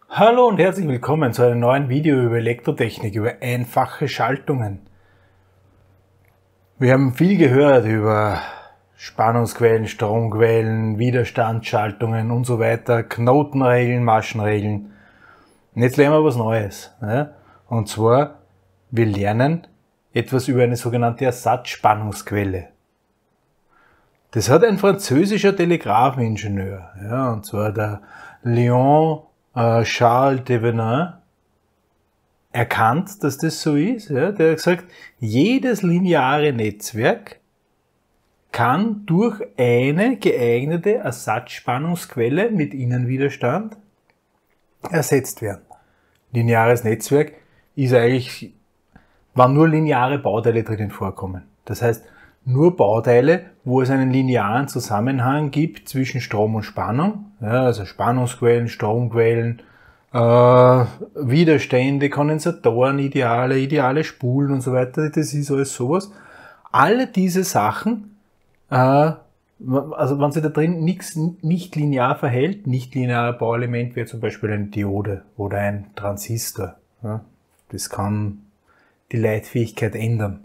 Hallo und herzlich willkommen zu einem neuen Video über Elektrotechnik, über einfache Schaltungen. Wir haben viel gehört über Spannungsquellen, Stromquellen, Widerstandsschaltungen und so weiter, Knotenregeln, Maschenregeln. Und jetzt lernen wir was Neues. Und zwar, wir lernen etwas über eine sogenannte Ersatzspannungsquelle. Das hat ein französischer Telegrafeningenieur, und zwar der Léon Charles Thevenin, erkannt, dass das so ist. Der hat gesagt, jedes lineare Netzwerk kann durch eine geeignete Ersatzspannungsquelle mit Innenwiderstand ersetzt werden. Lineares Netzwerk ist eigentlich, wann nur lineare Bauteile drinnen vorkommen. Das heißt, nur Bauteile, wo es einen linearen Zusammenhang gibt zwischen Strom und Spannung, also Spannungsquellen, Stromquellen, Widerstände, Kondensatoren, ideale Spulen und so weiter, das ist alles sowas. Alle diese Sachen, also wenn sich da drin nichts nicht linear verhält, nicht lineare Bauelement wäre zum Beispiel eine Diode oder ein Transistor. Das kann die Leitfähigkeit ändern.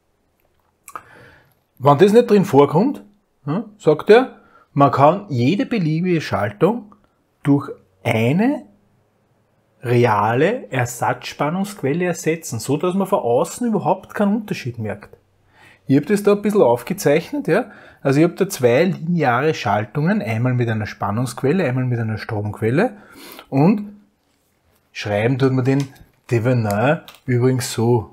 Wenn das nicht drin vorkommt, sagt er, man kann jede beliebige Schaltung durch eine reale Ersatzspannungsquelle ersetzen, so dass man von außen überhaupt keinen Unterschied merkt. Ich habe das da ein bisschen aufgezeichnet, Also ich habe da zwei lineare Schaltungen, einmal mit einer Spannungsquelle, einmal mit einer Stromquelle, und schreiben tut man den Thevenin übrigens so,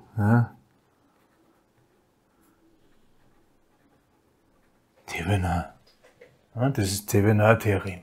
Thevenin. Das ist Thevenin-Theorem.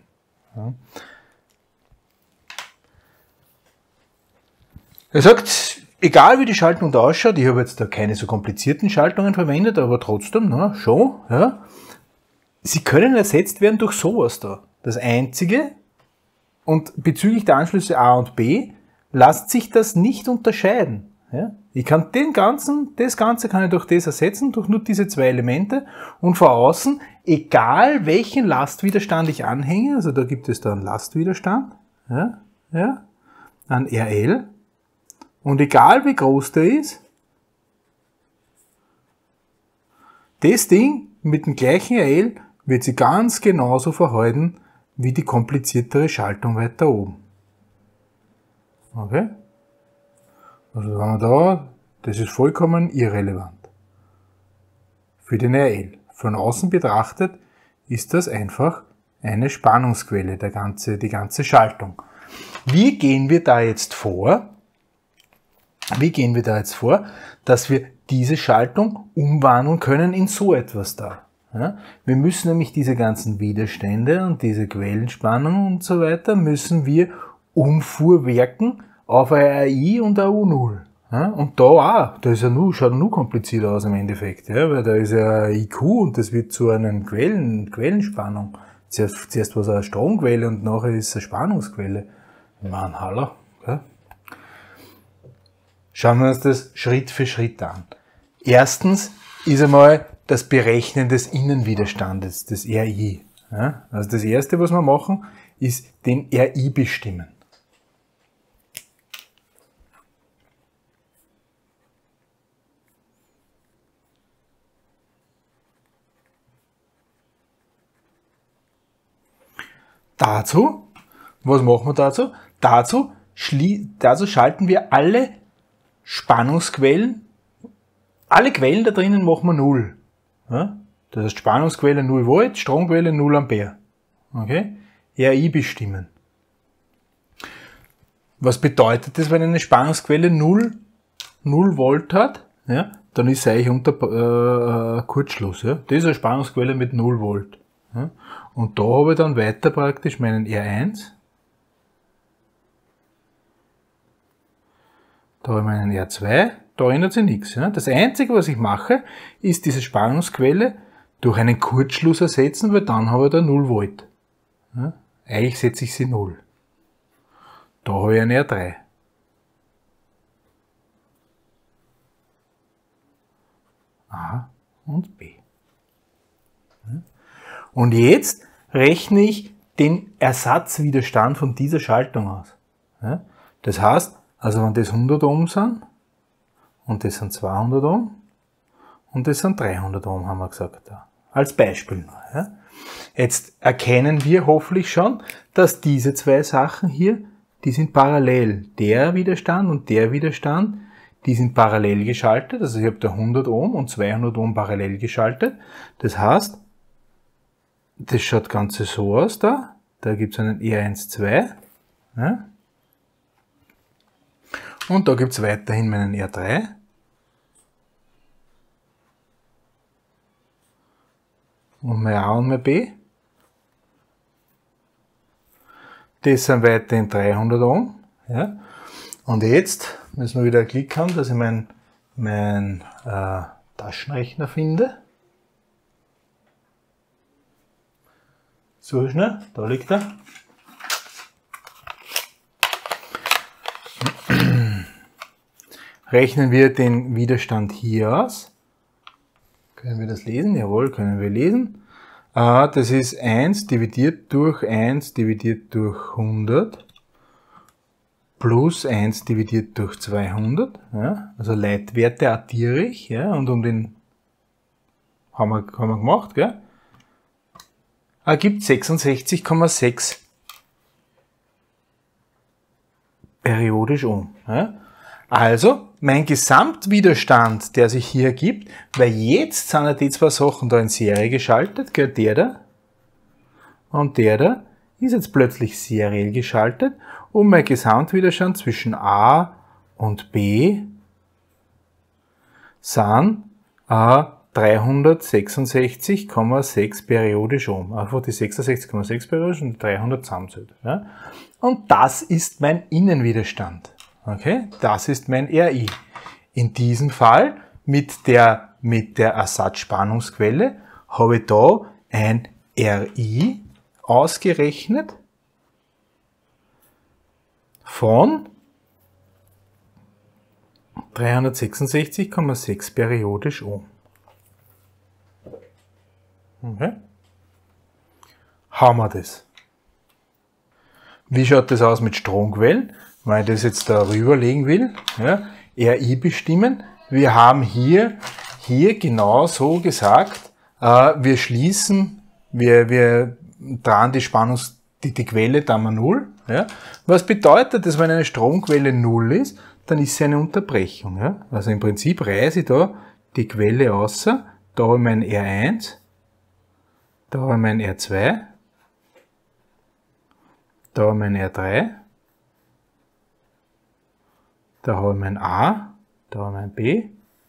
Er sagt, egal wie die Schaltung da ausschaut, ich habe jetzt da keine so komplizierten Schaltungen verwendet, aber trotzdem, schon, sie können ersetzt werden durch sowas da. Das Einzige, und bezüglich der Anschlüsse A und B, lässt sich das nicht unterscheiden. Ich kann das Ganze kann ich durch das ersetzen, durch nur diese zwei Elemente, und von außen, egal welchen Lastwiderstand ich anhänge, also da gibt es da einen Lastwiderstand, an RL, und egal wie groß der ist, das Ding mit dem gleichen RL wird sich ganz genauso verhalten wie die kompliziertere Schaltung weiter oben. Okay? Also wenn wir da, das ist vollkommen irrelevant für den RL. Von außen betrachtet ist das einfach eine Spannungsquelle, die ganze Schaltung. Wie gehen wir da jetzt vor? Dass wir diese Schaltung umwandeln können in so etwas da? Wir müssen nämlich diese ganzen Widerstände und diese Quellenspannung und so weiter, müssen wir umfuhrwerken auf ein RI und ein U0. Und da auch, da ist schaut nur komplizierter aus im Endeffekt, weil da ist ja ein IQ und das wird zu einer Quellenspannung. Zuerst war es eine Stromquelle und nachher ist es eine Spannungsquelle. Mann, hallo. Schauen wir uns das Schritt für Schritt an. Erstens ist einmal das Berechnen des Innenwiderstandes, des RI. Also das erste, was wir machen, ist den RI bestimmen. Dazu, was machen wir dazu? Dazu schalten wir alle Spannungsquellen, alle Quellen da drinnen machen wir 0. Das heißt Spannungsquelle 0 Volt, Stromquelle 0 Ampere. Okay? RI bestimmen. Was bedeutet das, wenn eine Spannungsquelle 0 Volt hat? Dann ist sie eigentlich unter Kurzschluss. Das ist eine Spannungsquelle mit 0 Volt. Und da habe ich dann weiter praktisch meinen R1. Da habe ich meinen R2. Da ändert sich nichts. Das Einzige, was ich mache, ist diese Spannungsquelle durch einen Kurzschluss ersetzen, weil dann habe ich da 0 Volt. Eigentlich setze ich sie 0. Da habe ich einen R3. A und B. Und jetzt rechne ich den Ersatzwiderstand von dieser Schaltung aus. Ja? Das heißt, also wenn das 100 Ohm sind, und das sind 200 Ohm, und das sind 300 Ohm, haben wir gesagt. Da. Als Beispiel nur. Ja? Jetzt erkennen wir hoffentlich schon, dass diese zwei Sachen hier, die sind parallel. Der Widerstand und der Widerstand, die sind parallel geschaltet. Also ich habe da 100 Ohm und 200 Ohm parallel geschaltet. Das heißt, das schaut Ganze so aus da. Da gibt es einen R12. Ja? Und da gibt es weiterhin meinen R3. Und mein A und mein B. Das sind weiterhin 300 Ohm. Ja? Und jetzt müssen wir wieder einen Klick haben, dass ich mein Taschenrechner finde. So schnell, da liegt er. Rechnen wir den Widerstand hier aus. Können wir das lesen? Jawohl, können wir lesen. Das ist 1 dividiert durch 1 dividiert durch 100 plus 1 dividiert durch 200. Ja, also Leitwerte addiere ich. Ja, und um den haben wir gemacht. Gell? Ergibt 66,6 periodisch Ohm. Ja. Also, mein Gesamtwiderstand, der sich hier ergibt, weil jetzt sind ja die zwei Sachen da in Serie geschaltet, gell, der da und der da, ist jetzt plötzlich seriell geschaltet und mein Gesamtwiderstand zwischen A und B sind 366,6 periodisch Ohm. Einfach die 66,6 periodisch und die 300 zusammenzählt. Ja. Und das ist mein Innenwiderstand. Okay, das ist mein RI. In diesem Fall mit der Ersatzspannungsquelle habe ich da ein RI ausgerechnet von 366,6 periodisch Ohm. Okay. Haben wir das. Wie schaut das aus mit Stromquellen? Wenn ich das jetzt da rüberlegen will, ja, RI bestimmen. Wir haben hier genau so gesagt, wir schließen, wir dran die die Quelle da mal 0. Ja. Was bedeutet das, wenn eine Stromquelle 0 ist? Dann ist sie eine Unterbrechung. Ja. Also im Prinzip reiße ich da die Quelle außer, da habe ich mein R1, da habe ich mein R2, da habe ich mein R3, da habe ich mein A, da habe ich mein B.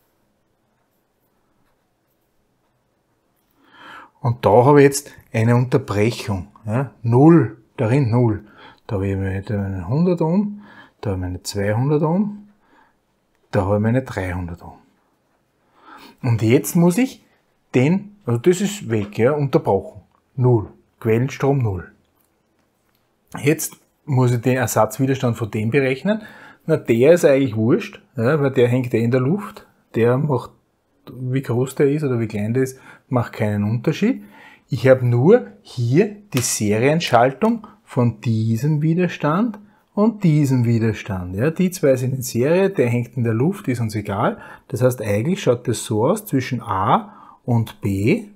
Und da habe ich jetzt eine Unterbrechung. Ja, 0, darin 0. Da habe ich meine 100 Ohm, da habe ich meine 200 Ohm, da habe ich meine 300 Ohm. Und jetzt muss ich also das ist weg, ja, unterbrochen. 0. Quellenstrom 0. Jetzt muss ich den Ersatzwiderstand von dem berechnen. Na, der ist eigentlich wurscht, ja, weil der hängt in der Luft. Der macht, wie groß der ist oder wie klein der ist, macht keinen Unterschied. Ich habe nur hier die Serienschaltung von diesem Widerstand und diesem Widerstand. Ja, die zwei sind in Serie, der hängt in der Luft, ist uns egal. Das heißt, eigentlich schaut das so aus, zwischen A und B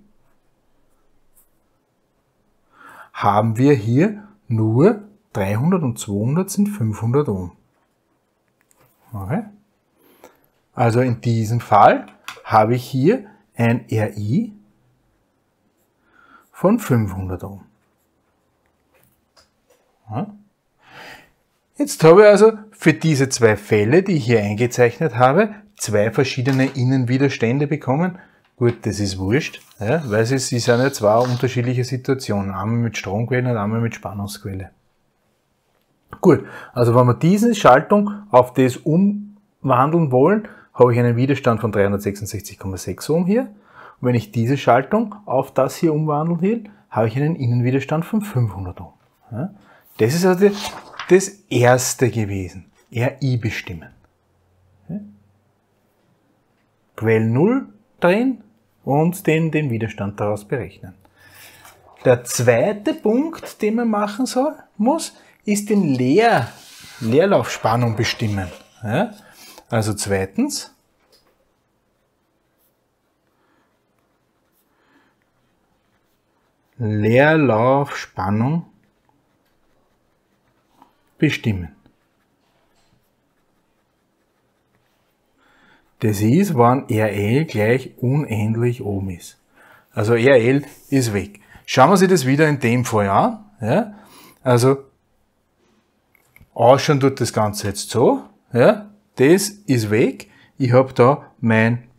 haben wir hier nur 300 und 200 sind 500 Ohm. Okay. Also in diesem Fall habe ich hier ein RI von 500 Ohm. Ja. Jetzt habe ich also für diese zwei Fälle, die ich hier eingezeichnet habe, zwei verschiedene Innenwiderstände bekommen. Gut, das ist wurscht, ja, weil es sind ja zwei unterschiedliche Situationen. Einmal mit Stromquelle und einmal mit Spannungsquelle. Gut, also wenn wir diese Schaltung auf das umwandeln wollen, habe ich einen Widerstand von 366,6 Ohm hier. Und wenn ich diese Schaltung auf das hier umwandeln will, habe ich einen Innenwiderstand von 500 Ohm. Ja, das ist also das erste gewesen. RI bestimmen. Ja. Quelle 0 drehen und den Widerstand daraus berechnen. Der zweite Punkt, den man machen muss, ist den Leerlaufspannung bestimmen. Ja? Also zweitens, Leerlaufspannung bestimmen. Das ist, wenn RL gleich unendlich oben ist. Also RL ist weg. Schauen wir uns das wieder in dem Fall an. Ja? Also ausschauen tut das Ganze jetzt so. Ja? Das ist weg. Ich habe da mein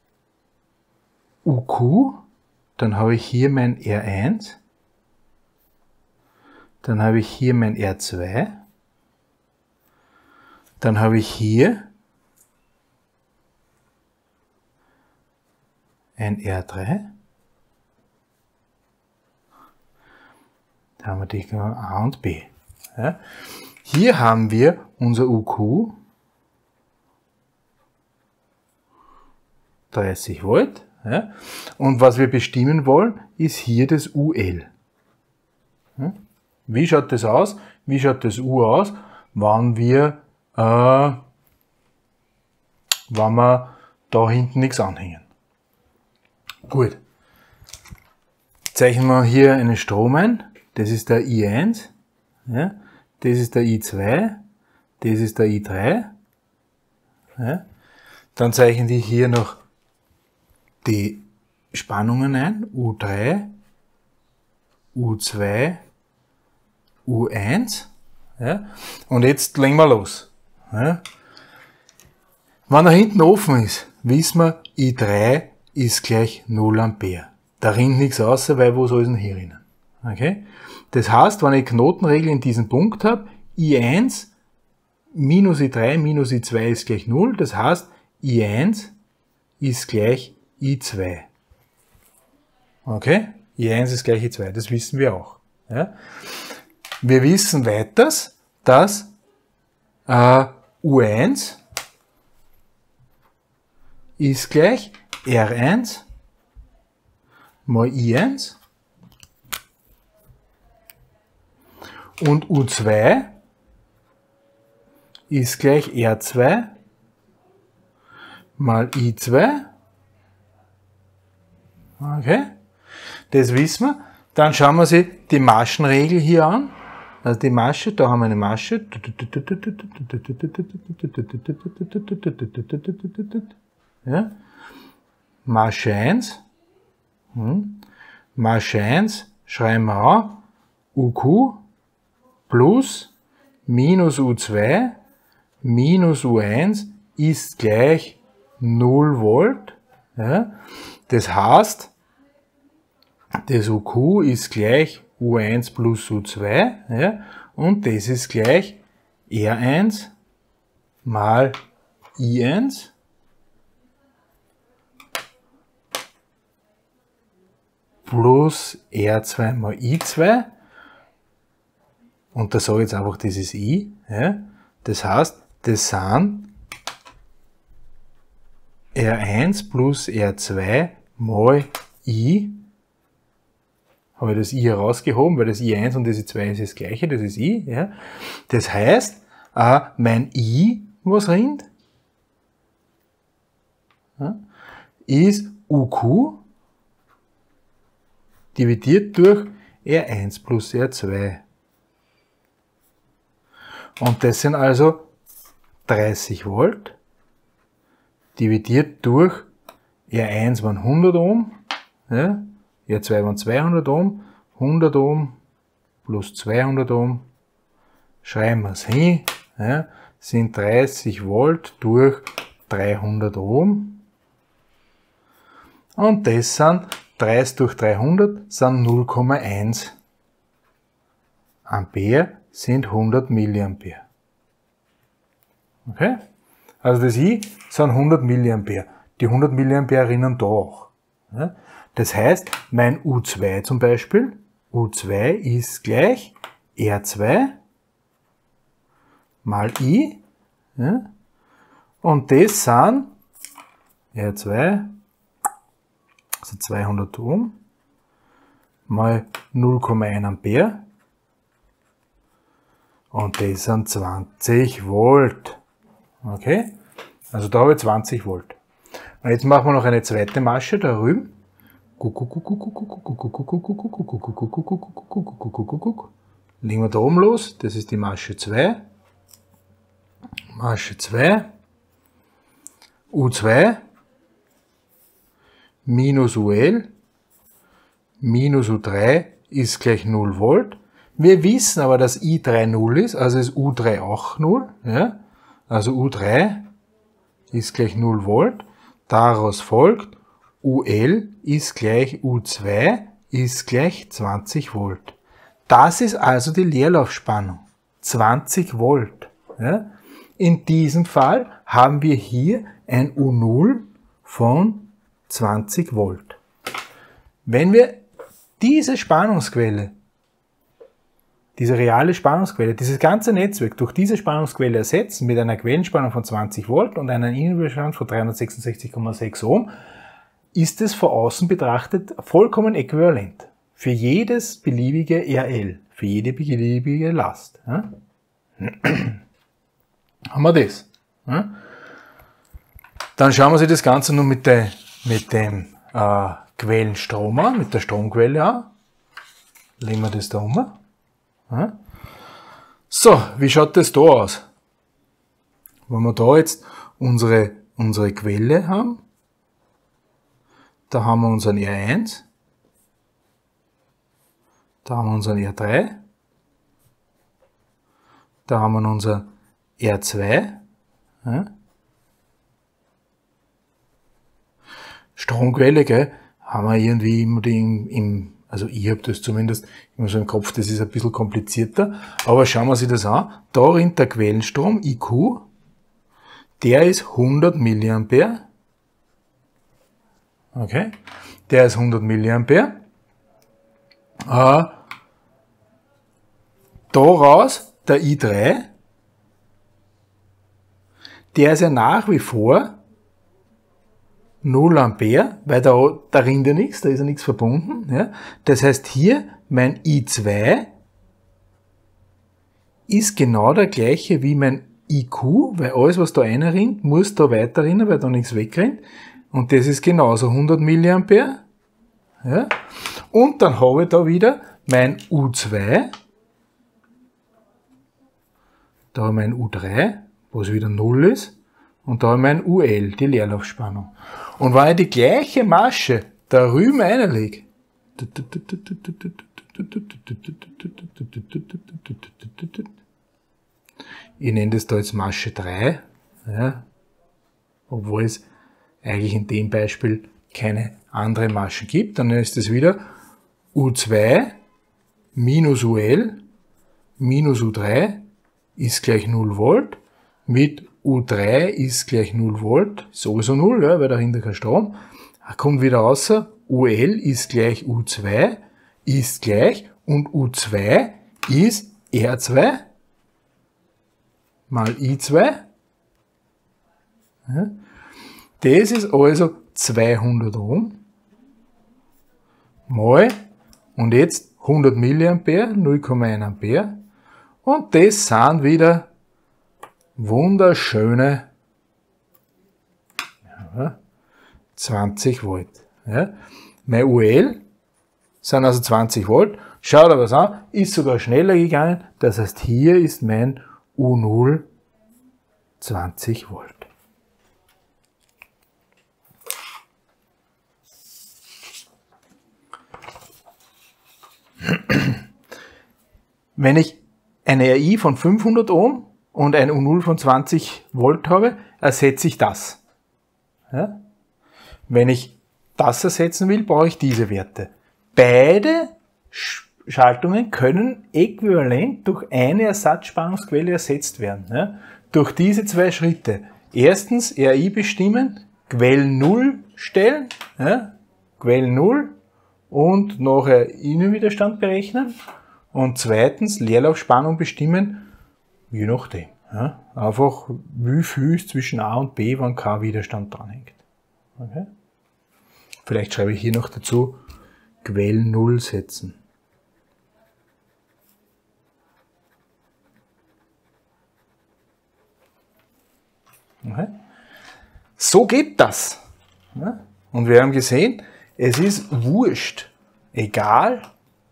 UQ. Dann habe ich hier mein R1. Dann habe ich hier mein R2. Dann habe ich hier ein R3. Da haben wir die A und B. Ja. Hier haben wir unser UQ, 30 Volt. Ja. Und was wir bestimmen wollen, ist hier das UL. Ja. Wie schaut das aus? Wie schaut das U aus, wenn wir da hinten nichts anhängen? Gut. Zeichnen wir hier einen Strom ein. Das ist der I1. Ja. Das ist der I2. Das ist der I3. Ja. Dann zeichnen die hier noch die Spannungen ein. U3, U2, U1. Ja. Und jetzt legen wir los. Ja. Wenn er hinten offen ist, wissen wir, I3 ist gleich 0 Ampere. Da rinnt nichts raus, weil wo soll es denn hier rein? Okay? Das heißt, wenn ich Knotenregel in diesem Punkt habe, I1 minus I3 minus I2 ist gleich 0. Das heißt, I1 ist gleich I2. Okay? I1 ist gleich I2. Das wissen wir auch. Ja? Wir wissen weiters, dass U1 ist gleich R1 mal I1 und U2 ist gleich R2 mal I2. Okay, das wissen wir. Dann schauen wir uns die Maschenregel hier an. Also die Masche, da haben wir eine Masche. Ja. Masche 1. Masche 1 schreiben wir an. UQ plus minus U2 minus U1 ist gleich 0 Volt. Ja. Das heißt, das UQ ist gleich U1 plus U2, ja, und das ist gleich R1 mal I1 plus R2 mal I2, und da sage ich jetzt einfach, das ist I. Ja. Das heißt, das sind R1 plus R2 mal I. Habe ich das I herausgehoben, weil das I1 und das I2 ist das gleiche, das ist I. Ja. Das heißt, mein I, was rinnt, ja, ist UQ dividiert durch R1 plus R2. Und das sind also 30 Volt dividiert durch R1 waren 100 Ohm, ja, R2 waren 200 Ohm, 100 Ohm plus 200 Ohm, schreiben wir es hin, ja, sind 30 Volt durch 300 Ohm. Und das sind 30 durch 300 sind 0,1 Ampere, sind 100 Milliampere. Okay? Also das I sind 100 Milliampere. Die 100 Milliampere erinnern da auch. Ja? Das heißt, mein U2 zum Beispiel, U2 ist gleich R2 mal I, ja? Und das sind R2, also 200 Ohm, mal 0,1 Ampere, Und das sind 20 Volt. Okay? Also da habe ich 20 Volt. Und jetzt machen wir noch eine zweite Masche da rüben. Legen wir da oben los. Das ist die Masche 2. Masche 2. U2 minus UL minus U3 ist gleich 0 Volt. Wir wissen aber, dass I3 0 ist, also ist U3 auch 0. Ja? Also U3 ist gleich 0 Volt. Daraus folgt, UL ist gleich U2 ist gleich 20 Volt. Das ist also die Leerlaufspannung. 20 Volt. Ja? In diesem Fall haben wir hier ein U0 von 20 Volt. Wenn wir diese Spannungsquelle, diese reale Spannungsquelle, dieses ganze Netzwerk durch diese Spannungsquelle ersetzen mit einer Quellenspannung von 20 Volt und einem Innenwiderstand von 366,6 Ohm, ist es von außen betrachtet vollkommen äquivalent. Für jedes beliebige RL, für jede beliebige Last. Ja? Haben wir das. Ja? Dann schauen wir uns das Ganze nur mit dem Quellenstrom an, mit der Stromquelle an. Legen wir das da um. Ja? So, wie schaut das da aus? Wenn wir da jetzt unsere Quelle haben, da haben wir unseren R1, da haben wir unseren R3, da haben wir unser R2, ja? Stromquelle, gell, haben wir irgendwie immer also ich habe das zumindest immer so im Kopf, das ist ein bisschen komplizierter, aber schauen wir uns das an. Da rinnt der Quellenstrom, IQ, der ist 100 mA. Okay, der ist 100 mA. Daraus der I3, der ist ja nach wie vor 0 Ampere, weil da rinnt ja nichts, da ist ja nichts verbunden. Ja. Das heißt hier, mein I2 ist genau der gleiche wie mein IQ, weil alles, was da reinrinnt, muss da weiter rinnen, weil da nichts wegrinnt. Und das ist genauso 100 mA. Ja. Und dann habe ich da wieder mein U2, da habe ich mein U3, was wieder 0 ist, und da habe ich mein UL, die Leerlaufspannung. Und wenn ich die gleiche Masche da rüben reinlege, ich nenne das da jetzt Masche 3, ja, obwohl es eigentlich in dem Beispiel keine andere Maschen gibt, dann ist es wieder U2 minus UL minus U3 ist gleich 0 Volt mit U3 ist gleich 0 Volt, sowieso 0, ja, weil dahinter kein Strom. Kommt wieder raus, UL ist gleich U2 ist gleich und U2 ist R2 mal I2. Ja. Das ist also 200 Ohm mal, und jetzt 100 mA, 0,1 Ampere, und das sind wieder wunderschöne 20 Volt. Ja. Mein UL sind also 20 Volt. Schaut aber an, ist sogar schneller gegangen. Das heißt, hier ist mein U0 20 Volt. Wenn ich eine RI von 500 Ohm und ein U0 von 20 Volt habe, ersetze ich das. Ja? Wenn ich das ersetzen will, brauche ich diese Werte. Beide Schaltungen können äquivalent durch eine Ersatzspannungsquelle ersetzt werden. Ja? Durch diese zwei Schritte. Erstens RI bestimmen, Quellen 0 stellen, ja? Quellen 0 und nachher Innenwiderstand berechnen. Und zweitens Leerlaufspannung bestimmen, je nachdem. Ja? Einfach wie viel ist zwischen A und B, wenn kein Widerstand dranhängt. Okay? Vielleicht schreibe ich hier noch dazu, Quellen 0 setzen. Okay. So geht das. Ja? Und wir haben gesehen, es ist wurscht, egal,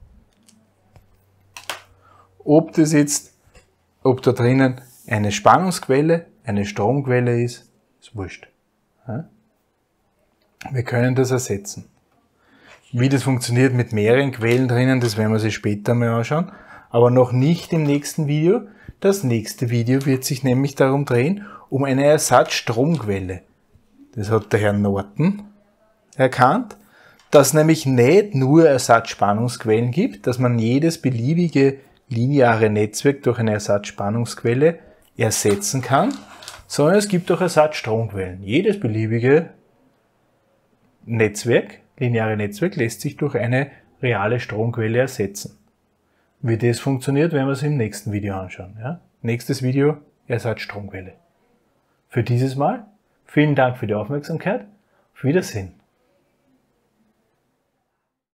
ob da drinnen eine Spannungsquelle, eine Stromquelle ist wurscht. Ja? Wir können das ersetzen. Wie das funktioniert mit mehreren Quellen drinnen, das werden wir sich später mal anschauen, aber noch nicht im nächsten Video. Das nächste Video wird sich nämlich darum drehen, um eine Ersatzstromquelle. Das hat der Herr Norton erkannt, dass nämlich nicht nur Ersatzspannungsquellen gibt, dass man jedes beliebige lineare Netzwerk durch eine Ersatzspannungsquelle ersetzen kann, sondern es gibt auch Ersatzstromquellen. Jedes beliebige Netzwerk, lineare Netzwerk, lässt sich durch eine reale Stromquelle ersetzen. Wie das funktioniert, werden wir uns im nächsten Video anschauen. Ja? Nächstes Video, Ersatzstromquelle. Für dieses Mal, vielen Dank für die Aufmerksamkeit. Auf Wiedersehen.